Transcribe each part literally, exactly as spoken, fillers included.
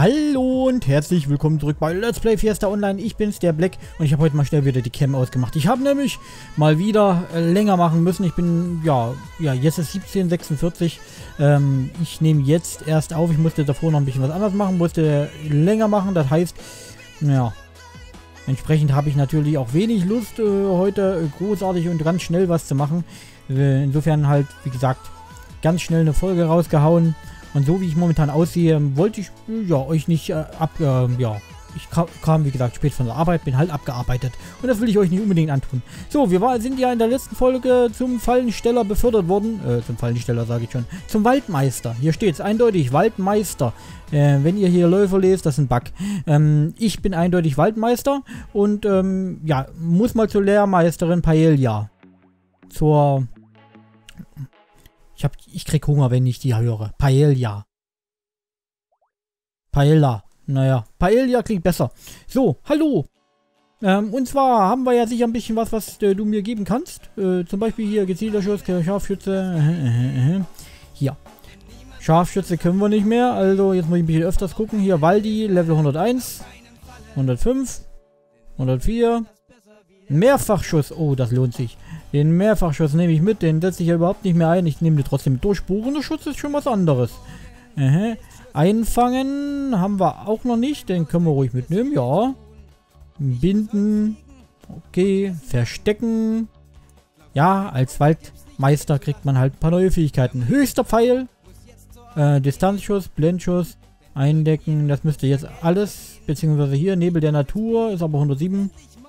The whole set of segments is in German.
Hallo und herzlich willkommen zurück bei Let's Play Fiesta Online. Ich bin's, der Black, und ich habe heute mal schnell wieder die Cam ausgemacht. Ich habe nämlich mal wieder äh, länger machen müssen. Ich bin, ja, ja, jetzt ist siebzehn Uhr sechsundvierzig. Ähm, ich nehme jetzt erst auf. Ich musste davor noch ein bisschen was anderes machen, musste länger machen. Das heißt, ja, entsprechend habe ich natürlich auch wenig Lust, äh, heute großartig und ganz schnell was zu machen. Äh, insofern halt, wie gesagt, ganz schnell eine Folge rausgehauen. Und so wie ich momentan aussehe, wollte ich ja euch nicht äh, ab, äh, ja, ich kam, kam wie gesagt spät von der Arbeit, bin halt abgearbeitet. Und das will ich euch nicht unbedingt antun. So, wir war, sind ja in der letzten Folge zum Fallensteller befördert worden. Äh, zum Fallensteller sage ich schon. Zum Waldmeister. Hier steht es eindeutig, Waldmeister. Äh, wenn ihr hier Läufer lest, das ist ein Bug. Ähm, ich bin eindeutig Waldmeister und, ähm, ja, muss mal zur Lehrmeisterin Paella. Zur... Ich, hab, ich krieg Hunger, wenn ich die höre. Paella. Paella. Naja, Paella klingt besser. So, hallo. Ähm, und zwar haben wir ja sicher ein bisschen was, was äh, du mir geben kannst. Äh, zum Beispiel hier Gezielerschuss, Scharfschütze. Äh, äh, äh. Hier. Scharfschütze können wir nicht mehr. Also jetzt muss ich ein bisschen öfters gucken. Hier Waldi, Level hunderteins. hundertfünf. hundertvier. Mehrfachschuss. Oh, das lohnt sich. Den Mehrfachschuss nehme ich mit. Den setze ich ja überhaupt nicht mehr ein. Ich nehme den trotzdem mit. Durchbohrender Schutz ist schon was anderes. Aha. Einfangen haben wir auch noch nicht. Den können wir ruhig mitnehmen. Ja. Binden. Okay. Verstecken. Ja, als Waldmeister kriegt man halt ein paar neue Fähigkeiten. Höchster Pfeil. Äh, Distanzschuss. Blendschuss. Eindecken. Das müsste jetzt alles. Beziehungsweise hier. Nebel der Natur. Ist aber hundertsieben.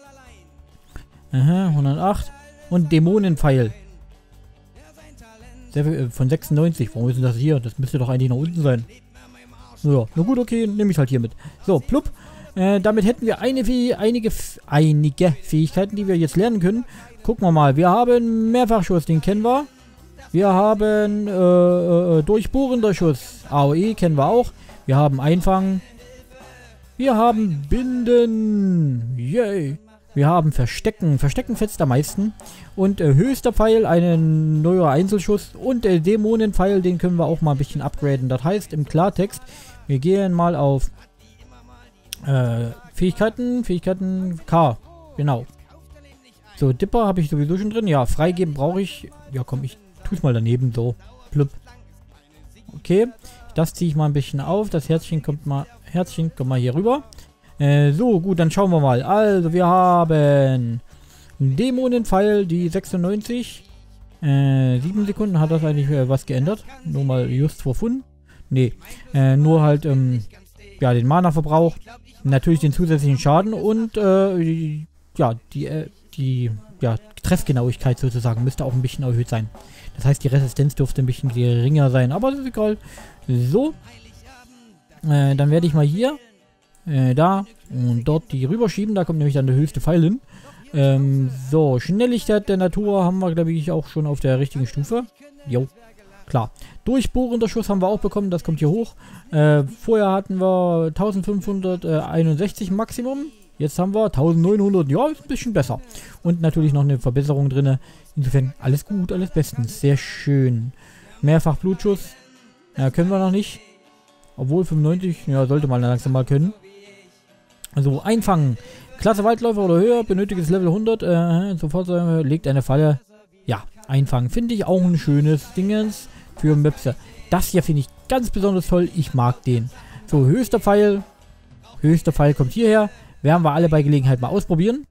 Aha, hundertacht. Und Dämonenpfeil. Von sechsundneunzig. Warum ist denn das hier? Das müsste doch eigentlich nach unten sein. So, ja. Na gut, okay, nehme ich halt hier mit. So, plupp. Äh, damit hätten wir eine, einige, einige Fähigkeiten, die wir jetzt lernen können. Gucken wir mal. Wir haben Mehrfachschuss, den kennen wir. Wir haben äh, äh, durchbohrender Schuss. A O E kennen wir auch. Wir haben Einfangen. Wir haben Binden. Yay. Wir haben Verstecken. Verstecken fetzt am meisten. Und äh, höchster Pfeil, ein neuer Einzelschuss. Und äh, Dämonenpfeil, den können wir auch mal ein bisschen upgraden. Das heißt im Klartext, wir gehen mal auf äh, Fähigkeiten. Fähigkeiten K. Genau. So, Dipper habe ich sowieso schon drin. Ja, freigeben brauche ich. Ja, komm, ich tue es mal daneben so. Plupp. Okay. Das ziehe ich mal ein bisschen auf. Das Herzchen kommt mal. Herzchen kommt mal hier rüber. Äh, so, gut, dann schauen wir mal. Also, wir haben Dämonenpfeil, die sechsundneunzig. Äh, sieben Sekunden hat das eigentlich äh, was geändert. Nur mal just for fun. Nee, äh, nur halt, ähm, ja, den Mana-Verbrauch. Natürlich den zusätzlichen Schaden und, äh, die, ja, die, äh, die, ja, Treffgenauigkeit sozusagen müsste auch ein bisschen erhöht sein. Das heißt, die Resistenz dürfte ein bisschen geringer sein, aber das ist egal. So. Äh, dann werde ich mal hier Äh, da und dort die rüberschieben. Da kommt nämlich dann der höchste Pfeil hin. Ähm, so, Schnelligkeit der Natur haben wir, glaube ich, auch schon auf der richtigen Stufe. Jo, klar. Durchbohrender Schuss haben wir auch bekommen. Das kommt hier hoch. Äh, vorher hatten wir eintausendfünfhunderteinundsechzig Maximum. Jetzt haben wir eintausendneunhundert. Ja, ist ein bisschen besser. Und natürlich noch eine Verbesserung drin. Insofern alles gut, alles bestens. Sehr schön. Mehrfach Blutschuss. Ja, können wir noch nicht. Obwohl fünfundneunzig, ja, sollte man langsam mal können. Also einfangen. Klasse Waldläufer oder höher, benötigtes Level hundert. Äh, sofort äh, legt eine Falle. Ja, einfangen. Finde ich auch ein schönes Dingens für Möpse. Das hier finde ich ganz besonders toll. Ich mag den. So, höchster Pfeil. Höchster Pfeil kommt hierher. Werden wir alle bei Gelegenheit mal ausprobieren.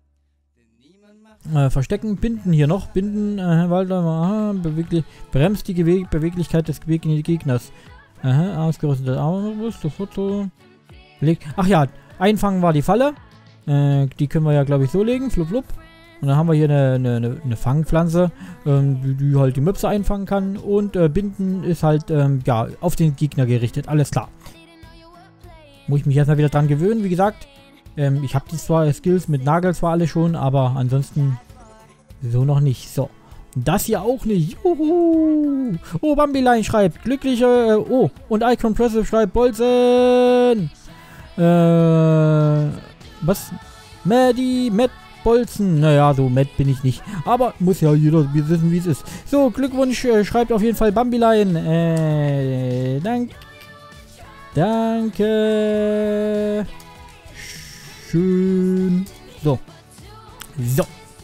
Äh, verstecken, binden hier noch. Binden, äh, Waldläufer, aha, beweglich, bremst die Gewe Beweglichkeit des Gegners. Aha, ausgerüstetes Armbrust, sofort so. Legt. Ach ja, einfangen war die Falle. Äh, die können wir ja, glaube ich, so legen. Flup, flup. Und dann haben wir hier eine, eine, eine Fangpflanze, ähm, die, die halt die Möpse einfangen kann. Und äh, binden ist halt, ähm, ja, auf den Gegner gerichtet. Alles klar. Muss ich mich erstmal wieder dran gewöhnen. Wie gesagt, ähm, ich habe die zwar Skills mit Nagel zwar alle schon, aber ansonsten so noch nicht. So. Das hier auch nicht. Juhu. Oh, Bambilein schreibt. Glückliche. Äh, oh, und Icon Pressive schreibt Bolzen. Äh, was? Maddie, Matt Bolzen. Naja, so Matt bin ich nicht. Aber muss ja jeder wissen, wie es ist. So, Glückwunsch. Äh, schreibt auf jeden Fall Bambilein. Äh, danke. Danke. Schön. So. So.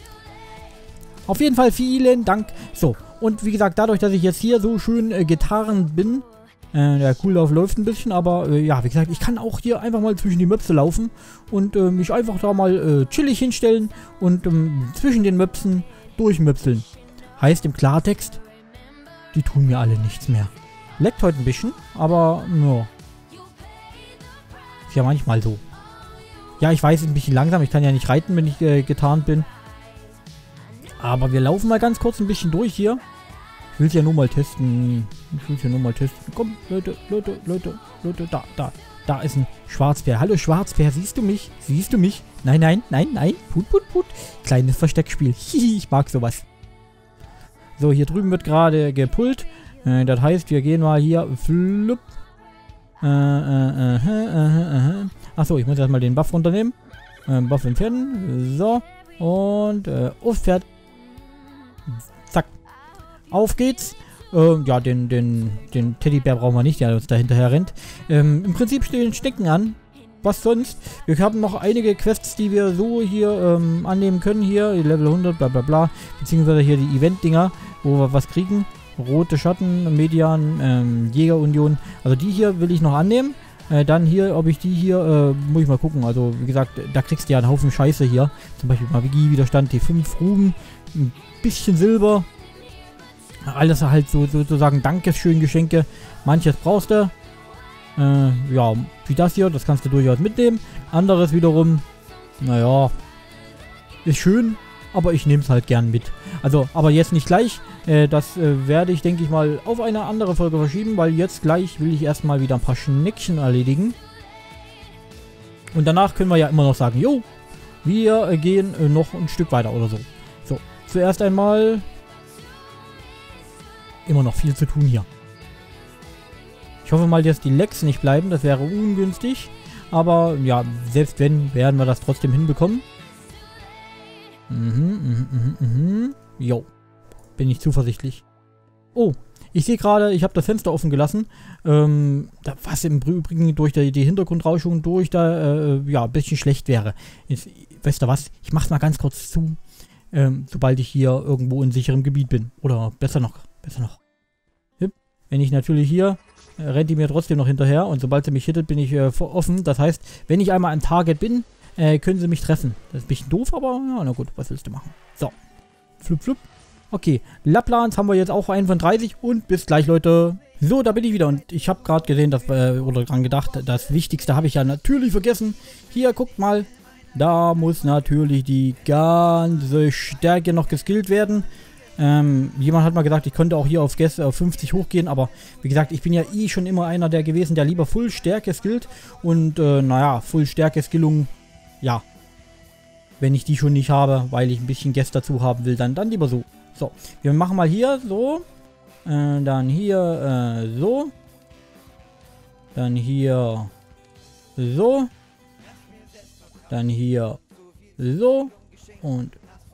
Auf jeden Fall vielen Dank. So. Und wie gesagt, dadurch, dass ich jetzt hier so schön äh, getarnt bin, äh, der Cooldown läuft ein bisschen, aber äh, ja, wie gesagt, ich kann auch hier einfach mal zwischen die Möpse laufen und äh, mich einfach da mal äh, chillig hinstellen und ähm, zwischen den Möpsen durchmöpseln. Heißt im Klartext, die tun mir alle nichts mehr. Leckt heute ein bisschen, aber ja. Ist ja manchmal so. Ja, ich weiß, ein bisschen langsam. Ich kann ja nicht reiten, wenn ich äh, getarnt bin. Aber wir laufen mal ganz kurz ein bisschen durch hier. Ich will es ja nur mal testen. Ich will es ja nur mal testen. Komm, Leute, Leute, Leute, Leute, da, da. Da ist ein Schwarzbär. Hallo Schwarzbär, siehst du mich? Siehst du mich? Nein, nein, nein, nein. Put, put, put. Kleines Versteckspiel. Hihi, ich mag sowas. So, hier drüben wird gerade gepullt. Äh, das heißt, wir gehen mal hier. Flupp. Äh, äh, äh, äh, äh. Achso, ich muss erstmal den Buff runternehmen. Äh, Buff entfernen. So. Und äh, auf Pferd. Zack. Auf geht's. Ähm, ja, den, den, den Teddybär brauchen wir nicht, der uns da hinterher rennt. Ähm, im Prinzip stehen Schnecken an. Was sonst? Wir haben noch einige Quests, die wir so hier ähm, annehmen können. Hier, Level hundert, bla bla bla. Beziehungsweise hier die Event-Dinger, wo wir was kriegen. Rote Schatten, Median, ähm, Jägerunion. Also die hier will ich noch annehmen. Äh, dann hier, ob ich die hier, äh, muss ich mal gucken. Also wie gesagt, da kriegst du ja einen Haufen Scheiße hier. Zum Beispiel Magie-Widerstand, die fünf Ruben, ein bisschen Silber. Alles halt so sozusagen Dankeschön-Geschenke. Manches brauchst du. Äh, ja, wie das hier, das kannst du durchaus mitnehmen. Anderes wiederum, naja, ist schön, aber ich nehme es halt gern mit. Also, aber jetzt nicht gleich. Äh, das äh, werde ich, denke ich mal, auf eine andere Folge verschieben, weil jetzt gleich will ich erstmal wieder ein paar Schneckchen erledigen. Und danach können wir ja immer noch sagen, jo, wir äh, gehen äh, noch ein Stück weiter oder so. So, zuerst einmal immer noch viel zu tun hier. Ich hoffe mal, dass die Lecks nicht bleiben, das wäre ungünstig. Aber ja, selbst wenn, werden wir das trotzdem hinbekommen. Mhm, mhm, mhm, mhm. Jo. Bin ich zuversichtlich. Oh, ich sehe gerade, ich habe das Fenster offen gelassen. Ähm, da, was im Übrigen durch die, die Hintergrundrauschung durch da, äh, ja, ein bisschen schlecht wäre. Jetzt, weißt du was? Ich mach's mal ganz kurz zu, ähm, sobald ich hier irgendwo in sicherem Gebiet bin. Oder besser noch, besser noch. Wenn ich natürlich hier, äh, rennt die mir trotzdem noch hinterher. Und sobald sie mich hittet, bin ich äh, offen. Das heißt, wenn ich einmal am Target bin, äh, können sie mich treffen. Das ist ein bisschen doof, aber ja, na gut, was willst du machen? So. Flup, flup. Okay, Lapplans haben wir jetzt auch einen von dreißig und bis gleich, Leute. So, da bin ich wieder und ich habe gerade gesehen, dass, äh, oder dran gedacht, das Wichtigste habe ich ja natürlich vergessen. Hier, guckt mal, da muss natürlich die ganze Stärke noch geskillt werden. Ähm, jemand hat mal gesagt, ich könnte auch hier auf Gäste auf fünfzig hochgehen, aber wie gesagt, ich bin ja eh schon immer einer der gewesen, der lieber Full Stärke skillt und äh, naja, Full Stärke Skillung, ja, wenn ich die schon nicht habe, weil ich ein bisschen Gäste dazu haben will, dann, dann lieber so. So, wir machen mal hier so, äh, dann hier äh, so, dann hier so, dann hier so und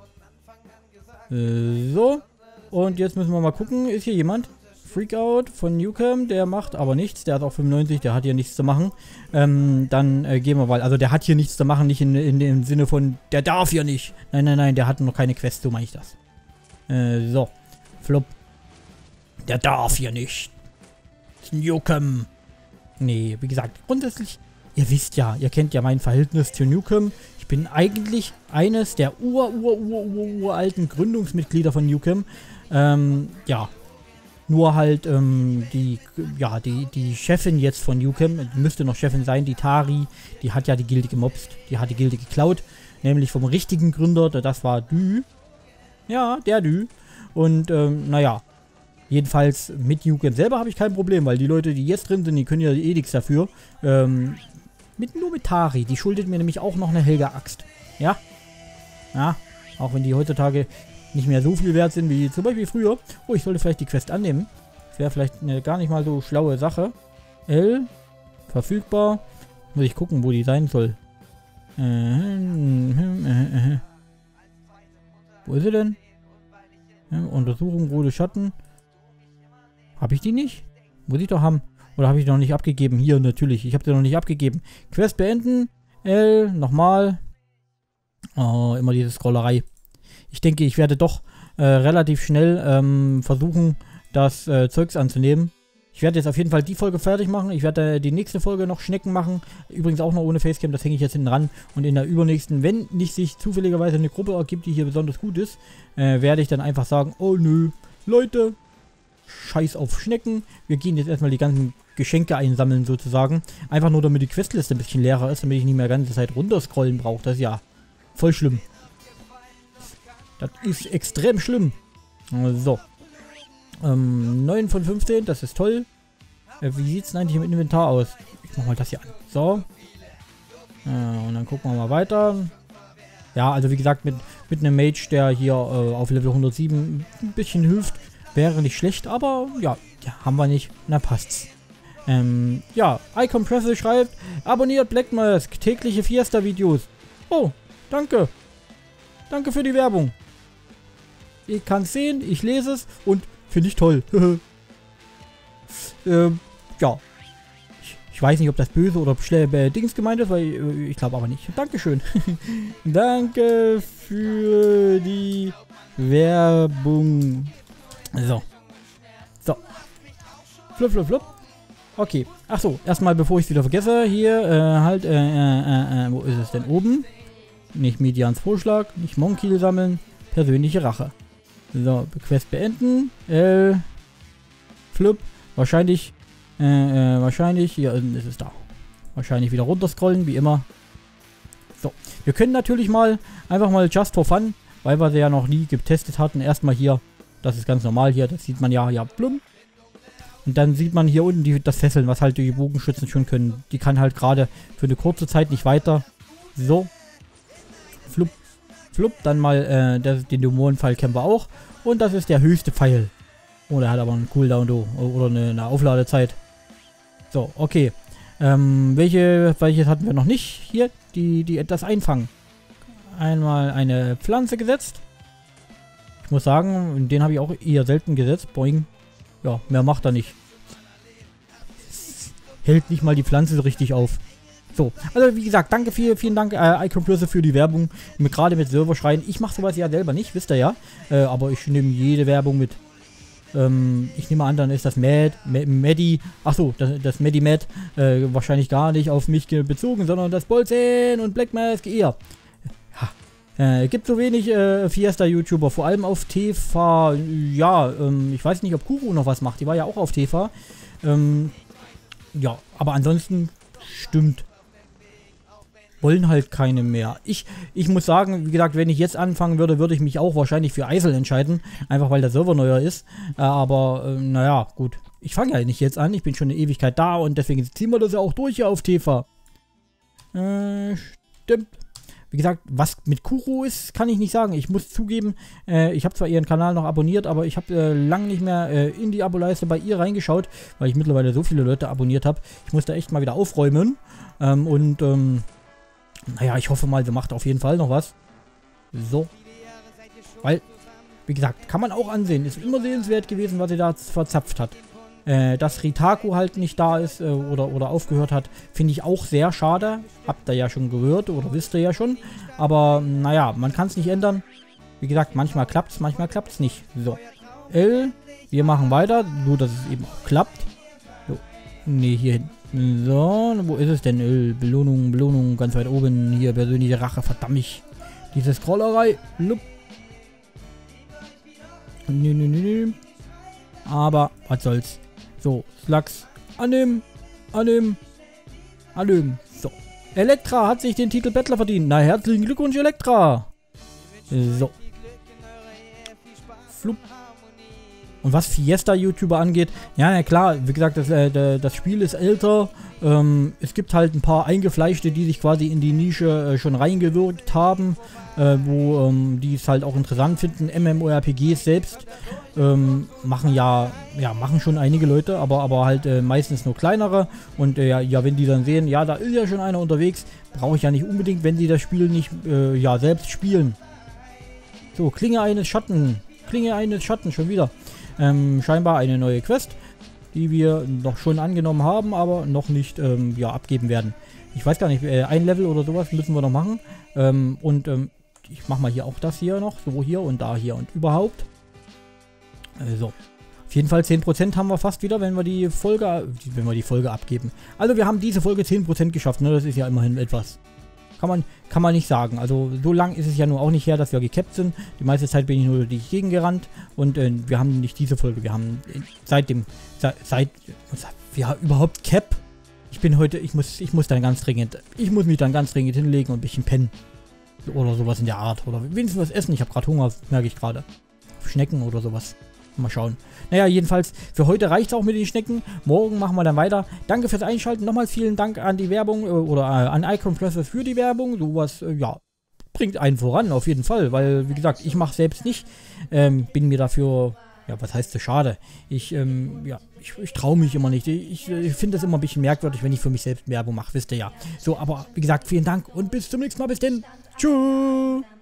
so. Und jetzt müssen wir mal gucken, ist hier jemand? Freakout von Newcam, der macht aber nichts, der hat auch fünfundneunzig, der hat hier nichts zu machen. Ähm, dann äh, gehen wir mal, also der hat hier nichts zu machen, nicht in, in dem Sinne von, der darf hier nicht. Nein, nein, nein, der hat noch keine Quest, so meine ich das. Äh, so. Flop. Der darf hier nicht. Newcam. Nee, wie gesagt, grundsätzlich, ihr wisst ja, ihr kennt ja mein Verhältnis zu Newcam. Ich bin eigentlich eines der ur, ur, ur, ur, uralten Gründungsmitglieder von Newcam. Ähm, ja. Nur halt, ähm, die, ja, die, die Chefin jetzt von Newcam, müsste noch Chefin sein, die Tari, die hat ja die Gilde gemobst. Die hat die Gilde geklaut. Nämlich vom richtigen Gründer, das war Dü. Ja, der Dü. Und, ähm, naja. Jedenfalls mit Newcam selber habe ich kein Problem, weil die Leute, die jetzt drin sind, die können ja eh nichts dafür. Ähm, mit, nur mit Tari. Die schuldet mir nämlich auch noch eine Helga-Axt. Ja? Ja. Auch wenn die heutzutage nicht mehr so viel wert sind wie zum Beispiel früher. Oh, ich sollte vielleicht die Quest annehmen. Das wäre vielleicht eine gar nicht mal so schlaue Sache. L. Verfügbar. Muss ich gucken, wo die sein soll. Äh, äh, äh, äh. Wo ist sie denn? Ja, Untersuchung, rote Schatten. Habe ich die nicht? Muss ich doch haben. Oder habe ich noch nicht abgegeben? Hier, natürlich. Ich habe sie noch nicht abgegeben. Quest beenden. L, nochmal. Oh, immer diese Scrollerei. Ich denke, ich werde doch äh, relativ schnell ähm, versuchen, das äh, Zeugs anzunehmen. Ich werde jetzt auf jeden Fall die Folge fertig machen. Ich werde äh, die nächste Folge noch Schnecken machen. Übrigens auch noch ohne Facecam, das hänge ich jetzt hinten ran. Und in der übernächsten, wenn nicht sich zufälligerweise eine Gruppe ergibt, die hier besonders gut ist, äh, werde ich dann einfach sagen, oh nö, Leute, scheiß auf Schnecken. Wir gehen jetzt erstmal die ganzen Geschenke einsammeln sozusagen. Einfach nur, damit die Questliste ein bisschen leerer ist, damit ich nicht mehr die ganze Zeit runterscrollen brauche. Das ist ja voll schlimm. Das ist extrem schlimm. So. Ähm, neun von fünfzehn, das ist toll. Äh, wie sieht es denn eigentlich im Inventar aus? Ich mach mal das hier an. So. Äh, und dann gucken wir mal weiter. Ja, also wie gesagt, mit, mit einem Mage, der hier äh, auf Level hundertsieben ein bisschen hilft, wäre nicht schlecht, aber ja, ja haben wir nicht. Na passt's. Ähm, ja, iCompressor schreibt, abonniert Black Mask, tägliche Fiesta-Videos. Oh, danke. Danke für die Werbung. Ich kann es sehen, ich lese es und finde ich toll. ähm, ja. Ich, ich weiß nicht, ob das böse oder äh, Dings gemeint ist, weil äh, ich glaube aber nicht. Dankeschön. Danke für die Werbung. So. So. Flup, flup, flup. Okay. Achso, erstmal bevor ich es wieder vergesse, hier, äh, halt, äh, äh, äh, wo ist es denn oben? Nicht Medians Vorschlag, nicht Monkiel sammeln, persönliche Rache. So, Quest beenden. Äh, Flup. Wahrscheinlich, äh, äh, wahrscheinlich, hier ist es da. Wahrscheinlich wieder runterscrollen, wie immer. So, wir können natürlich mal, einfach mal just for fun, weil wir sie ja noch nie getestet hatten, erstmal hier, das ist ganz normal hier, das sieht man ja, ja, plump. Und dann sieht man hier unten die, das Fesseln, was halt die Bogenschützen schon können. Die kann halt gerade für eine kurze Zeit nicht weiter. So. Flup. Flup. Dann mal äh, das, den Dämonenpfeil kennen wir auch. Und das ist der höchste Pfeil. Oh, der hat aber einen Cooldown oder eine, eine Aufladezeit. So, okay. Ähm, welche, welches hatten wir noch nicht? Hier, die, die etwas einfangen. Einmal eine Pflanze gesetzt. Ich muss sagen, den habe ich auch eher selten gesetzt. Boing. Ja, mehr macht er nicht. Hält nicht mal die Pflanze so richtig auf. So, also wie gesagt, danke, viel, vielen Dank, äh, iCompressor für die Werbung. Gerade mit Serverschreien. Ich mache sowas ja selber nicht, wisst ihr ja. Äh, aber ich nehme jede Werbung mit. Ähm, ich nehme an, dann ist das Mad, Medi, achso, das, das Medi-Mad äh, wahrscheinlich gar nicht auf mich bezogen, sondern das Bolzen und Black Mask eher. Äh, gibt so wenig äh, Fiesta-YouTuber, vor allem auf T V. Ja, ähm, ich weiß nicht, ob Kuro noch was macht. Die war ja auch auf T V. Ähm, ja, aber ansonsten stimmt. Wollen halt keine mehr. Ich, ich muss sagen, wie gesagt, wenn ich jetzt anfangen würde, würde ich mich auch wahrscheinlich für Eisel entscheiden. Einfach weil der Server neuer ist. Äh, aber, äh, naja, gut. Ich fange ja nicht jetzt an. Ich bin schon eine Ewigkeit da und deswegen ziehen wir das ja auch durch hier auf T V. Äh, stimmt. Wie gesagt, was mit Kuro ist, kann ich nicht sagen. Ich muss zugeben, äh, ich habe zwar ihren Kanal noch abonniert, aber ich habe äh, lange nicht mehr äh, in die Abo-Leiste bei ihr reingeschaut, weil ich mittlerweile so viele Leute abonniert habe. Ich muss da echt mal wieder aufräumen. Ähm, und, ähm, naja, ich hoffe mal, sie macht auf jeden Fall noch was. So. Weil, wie gesagt, kann man auch ansehen. Ist immer sehenswert gewesen, was sie da verzapft hat. Äh, dass Ritaku halt nicht da ist äh, oder, oder aufgehört hat, finde ich auch sehr schade. Habt ihr ja schon gehört oder wisst ihr ja schon. Aber naja, man kann es nicht ändern. Wie gesagt, manchmal klappt es, manchmal klappt es nicht. So. L, wir machen weiter, nur dass es eben auch klappt. So. Ne, hier hinten. So, wo ist es denn? L, Belohnung, Belohnung, ganz weit oben. Hier, persönliche Rache, verdammt mich. Diese Scrollerei. Lup. Nö, nö, nö, nö. Aber, was soll's. So, Slugs annehmen, annehmen, annehmen. So. Elektra hat sich den Titel Bettler verdient. Na, herzlichen Glückwunsch, Elektra. So. Flup. Und was Fiesta-YouTuber angeht, ja, na klar, wie gesagt, das, äh, das Spiel ist älter. Ähm, es gibt halt ein paar Eingefleischte, die sich quasi in die Nische äh, schon reingewirkt haben, äh, wo ähm, die es halt auch interessant finden. MMORPGs selbst ähm, machen ja, ja, machen schon einige Leute, aber, aber halt äh, meistens nur kleinere. Und äh, ja, ja, wenn die dann sehen, ja, da ist ja schon einer unterwegs, brauche ich ja nicht unbedingt, wenn sie das Spiel nicht äh, ja, selbst spielen. So, Klinge eines Schatten. Klinge eines Schatten, schon wieder. Ähm, scheinbar eine neue Quest. die wir noch schon angenommen haben, aber noch nicht ähm, ja, abgeben werden. Ich weiß gar nicht, äh, ein Level oder sowas müssen wir noch machen. Ähm, und ähm, ich mache mal hier auch das hier noch, so hier und da hier und überhaupt. Also, auf jeden Fall zehn Prozent haben wir fast wieder, wenn wir die Folge, wenn wir die Folge abgeben. Also wir haben diese Folge zehn Prozent geschafft, ne? Das ist ja immerhin etwas. Kann man, kann man nicht sagen. Also so lang ist es ja nur auch nicht her, dass wir gecapped sind. Die meiste Zeit bin ich nur durch die Gegend gerannt und äh, wir haben nicht diese Folge. Wir haben äh, seit dem, seit, seit ja überhaupt Cap. Ich bin heute, ich muss, ich muss dann ganz dringend, ich muss mich dann ganz dringend hinlegen und ein bisschen pennen. Oder sowas in der Art. Oder wenigstens was essen. Ich habe gerade Hunger, merke ich gerade. Schnecken oder sowas. Mal schauen. Naja, jedenfalls, für heute reicht es auch mit den Schnecken. Morgen machen wir dann weiter. Danke fürs Einschalten. Nochmal vielen Dank an die Werbung äh, oder äh, an iCompressor für die Werbung. Sowas, äh, ja, bringt einen voran, auf jeden Fall. Weil, wie gesagt, ich mache selbst nicht. Ähm, bin mir dafür, ja, was heißt das, schade. Ich, ähm, ja, ich, ich traue mich immer nicht. Ich, ich finde das immer ein bisschen merkwürdig, wenn ich für mich selbst Werbung mache, wisst ihr ja. So, aber wie gesagt, vielen Dank und bis zum nächsten Mal. Bis denn. Tschüss.